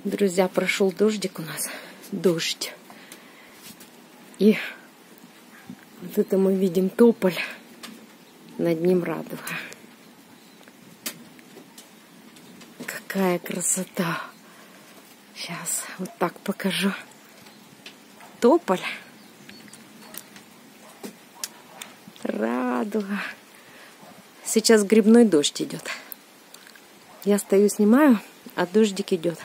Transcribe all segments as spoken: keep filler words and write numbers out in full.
Друзья, прошел дождик у нас. Дождь. И вот это мы видим тополь. Над ним радуга. Какая красота. Сейчас вот так покажу. Тополь. Радуга. Сейчас грибной дождь идет. Я стою, снимаю, а дождик идет.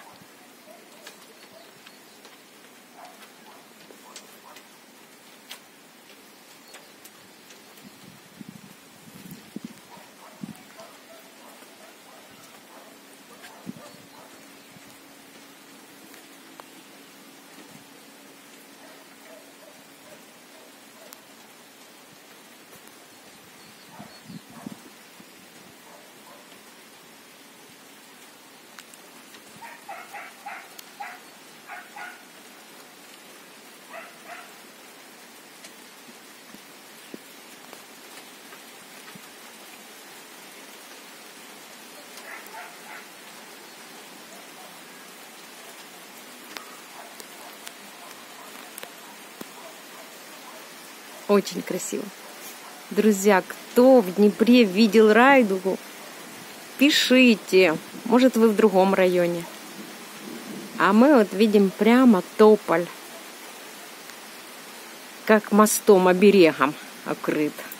Очень красиво. Друзья, кто в Днепре видел райдугу, пишите. Может, вы в другом районе. А мы вот видим прямо тополь. Как мостом, оберегом окрыт.